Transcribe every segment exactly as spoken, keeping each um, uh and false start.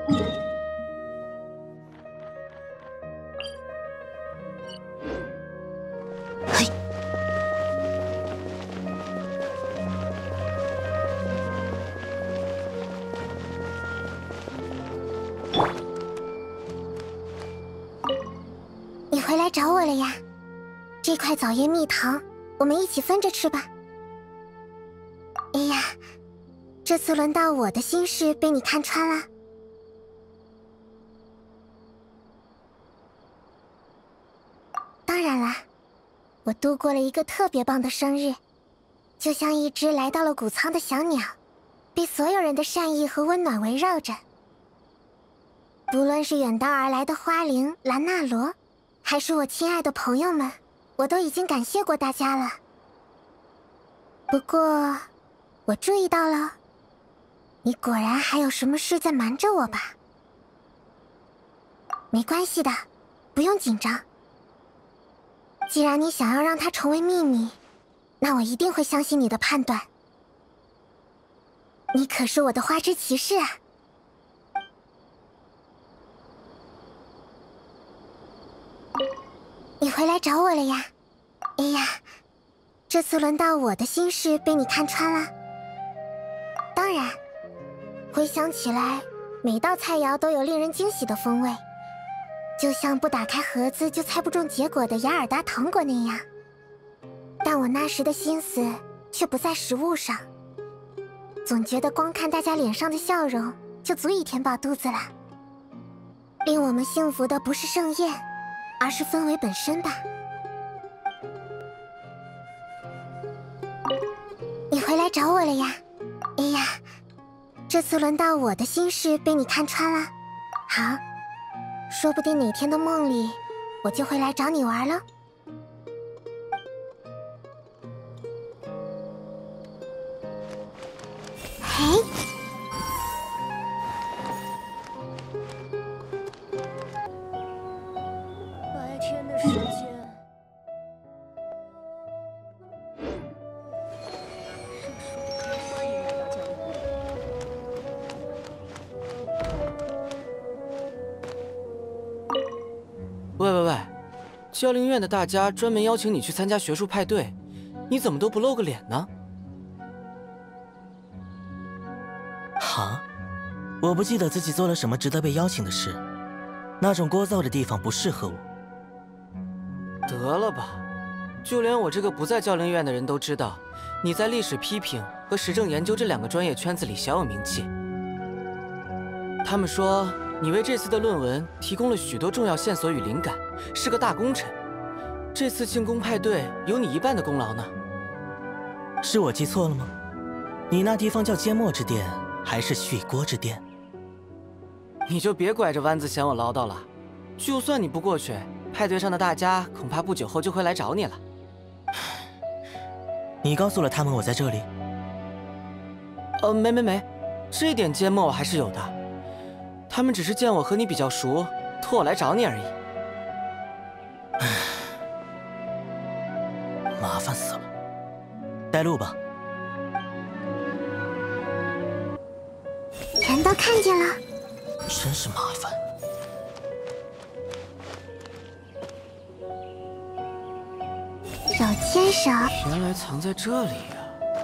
嘿， 你回来找我了呀？这块枣叶蜜糖，我们一起分着吃吧。哎呀，这次轮到我的心事被你看穿了。当然啦，我度过了一个特别棒的生日，就像一只来到了谷仓的小鸟，被所有人的善意和温暖围绕着。不论是远道而来的花灵兰纳罗，还是我亲爱的朋友们，我都已经感谢过大家了。不过，我注意到了，你果然还有什么事在瞒着我吧？没关系的，不用紧张。既然你想要让它成为秘密，那我一定会相信你的判断。你可是我的花之骑士啊！你回来找我了呀？哎呀，这次轮到我的心事被你看穿了。当然，回想起来，每道菜肴都有令人惊喜的风味，就像不打开盒子就猜不中结果的雅尔达糖果那样。但我那时的心思却不在食物上，总觉得光看大家脸上的笑容就足以填饱肚子了。令我们幸福的不是盛宴，而是氛围本身吧。你回来找我了呀？哎呀，这次轮到我的心事被你看穿了。好，说不定哪天的梦里，我就会来找你玩了。嘿， 白天的时间。 喂喂喂，教令院的大家专门邀请你去参加学术派对，你怎么都不露个脸呢？ 哈，我不记得自己做了什么值得被邀请的事，那种聒噪的地方不适合我。 得了吧，就连我这个不在教令院的人都知道，你在历史批评和时政研究这两个专业圈子里小有名气。他们说。 你为这次的论文提供了许多重要线索与灵感，是个大功臣。这次庆功派对有你一半的功劳呢。 是我记错了吗？你那地方叫缄默之殿，还是续锅之殿？ 你就别拐着弯子嫌我唠叨了。就算你不过去，派对上的大家恐怕不久后就会来找你了。 你告诉了他们我在这里？ 呃，没没没，这点缄默我还是有的。 他们只是见我和你比较熟，托我来找你而已。 唉，麻烦死了，带路吧。 全都看见了， 真是麻烦。 手牵手， 原来藏在这里呀、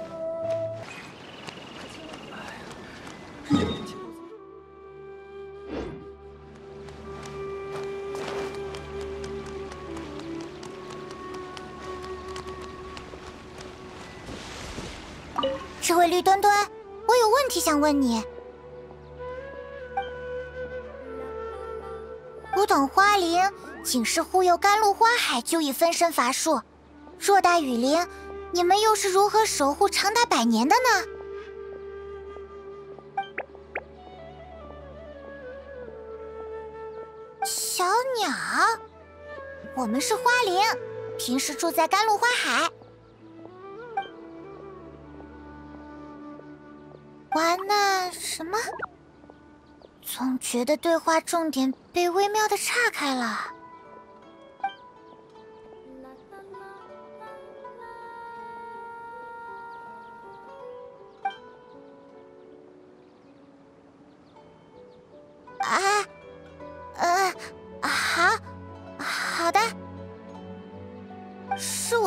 这位绿墩墩，我有问题想问你。我等花灵仅是忽悠甘露花海就已分身乏术，若大雨灵，你们又是如何守护长达百年的呢？小鸟，我们是花灵，平时住在甘露花海。 玩那什么？总觉得对话重点被微妙的岔开了。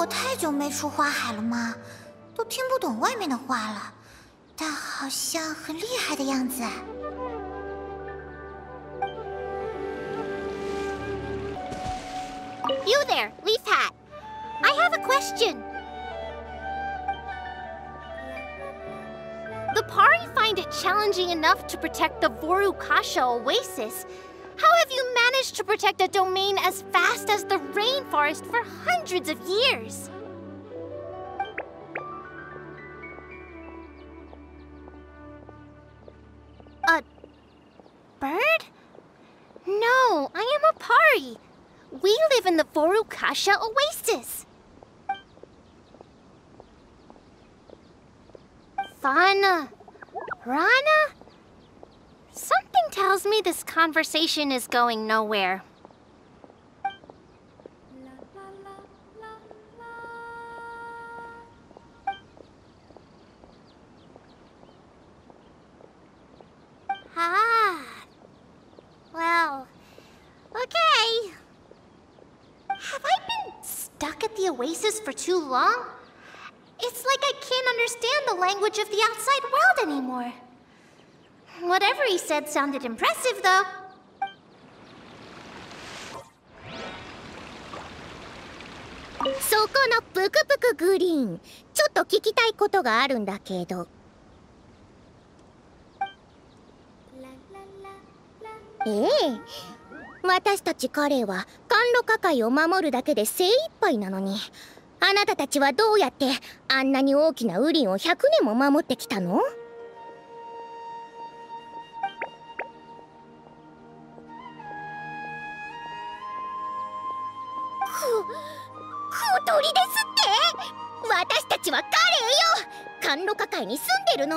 我太久没出花海了吗？都听不懂外面的话了，但好像很厉害的样子。 You there, Leaf Hat. I have a question. The Pari find it challenging enough to protect the Vorukasha Oasis. How have you managed to protect a domain as vast as the rainforest for hundreds of years? A bird? No, I am a Pari. We live in the Vorukasha Oasis. Fana, Rana? Something tells me this conversation is going nowhere. Ah. Well, okay. Have I been stuck at the oasis for too long? It's like I can't understand the language of the outside world anymore. Whatever he said sounded impressive, though. そこのぷくぷくグリーン、ちょっと聞きたいことがあるんだけど。ええ、私たち彼は甘露花界を守るだけで精一杯なのに、あなたたちはどうやってあんなに大きなウリンをひゃくねんも守ってきたの？小鳥ですって？私たちはカレーよ！甘露花界に住んでるの。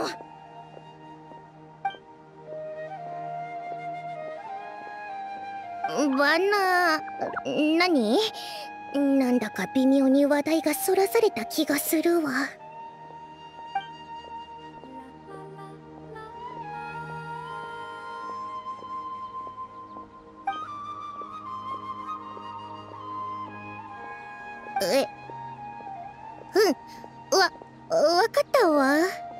バナ、何？なんだか微妙に話題がそらされた気がするわ。え、うん、わ、わかったわ。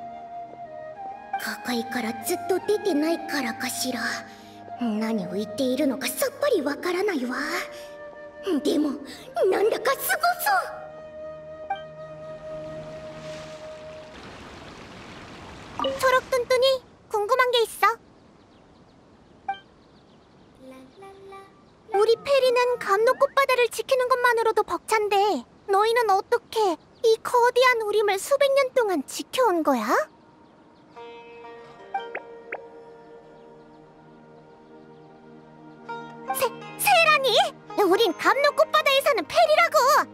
花界からずっと出てないからかしら。何を言っているのかさっぱりわからないわ。でも、なんだかすごそう。초록뚱뚱이 궁금한 게 있어. 우리 페리는 감로꽃바다를 지키는 것만으로도 벅찬데 너희는 어떻게 이 거대한 우림을 수백 년 동안 지켜온 거야? 세, 세라니? 우린 감로꽃바다에 사는 페리라고!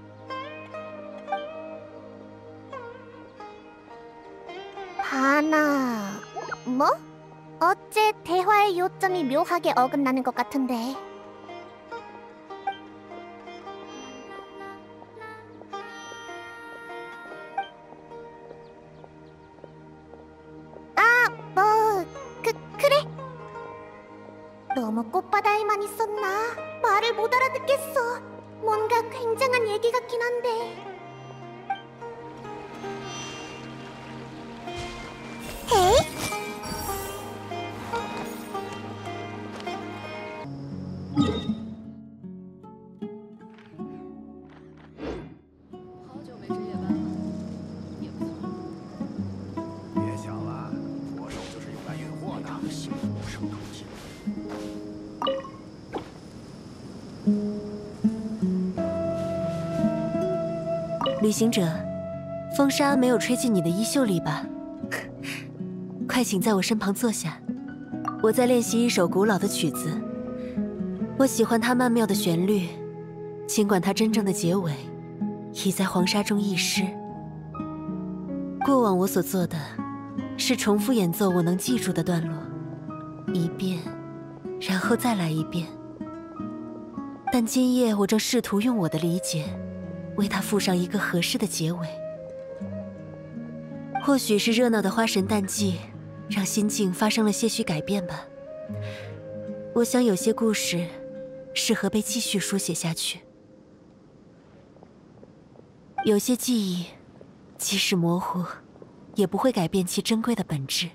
바나... 뭐? 어째 대화의 요점이 묘하게 어긋나는 것 같은데. 아, 뭐... 그, 그래? 너무 꽃바다에만 있었나? 말을 못 알아듣겠어. 뭔가 굉장한 얘기 같긴 한데. 에이? 旅行者，风沙没有吹进你的衣袖里吧？快请在我身旁坐下，我在练习一首古老的曲子。我喜欢它曼妙的旋律，尽管它真正的结尾已在黄沙中遗失。过往我所做的，是重复演奏我能记住的段落，一遍，然后再来一遍。但今夜我正试图用我的理解，为它附上一个合适的结尾。或许是热闹的花神淡季，让心境发生了些许改变吧。我想有些故事适合被继续书写下去。 有些记忆，即使模糊，也不会改变其珍贵的本质。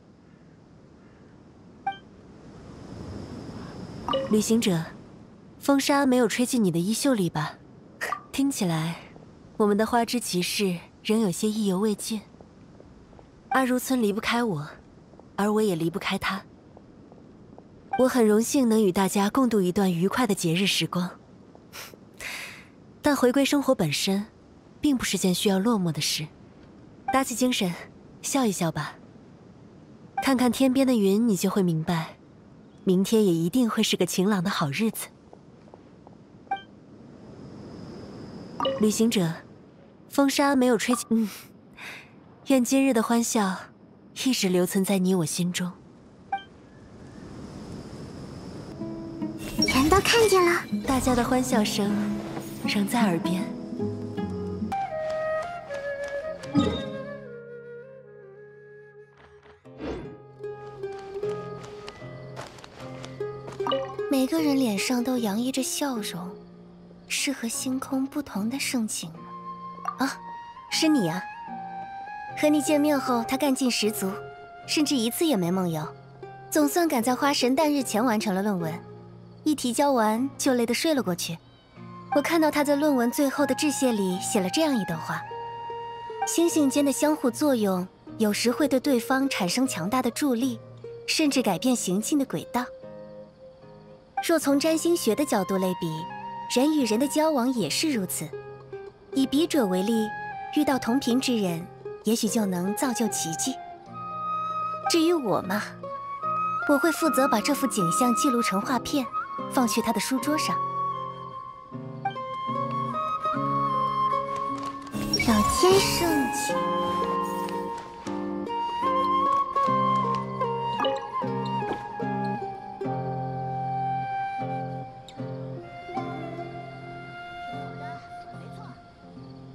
旅行者，风沙没有吹进你的衣袖里吧？听起来，我们的花之骑士仍有些意犹未尽。阿如村离不开我，而我也离不开他。我很荣幸能与大家共度一段愉快的节日时光，但回归生活本身，并不是件需要落寞的事。打起精神，笑一笑吧。看看天边的云，你就会明白，明天也一定会是个晴朗的好日子。旅行者，风沙没有吹起，嗯，愿今日的欢笑一直留存在你我心中。 全都看见了， 大家的欢笑声仍在耳边。 每个人脸上都洋溢着笑容，是和星空不同的盛情呢。 啊，是你啊！和你见面后，他干劲十足，甚至一次也没梦游。总算赶在花神诞日前完成了论文，一提交完就累得睡了过去。我看到他在论文最后的致谢里写了这样一段话：星星间的相互作用，有时会对对方产生强大的助力，甚至改变行进的轨道。若从占星学的角度类比，人与人的交往也是如此。以笔者为例，遇到同频之人，也许就能造就奇迹。至于我嘛，我会负责把这幅景象记录成画片，放去他的书桌上。 老天盛情。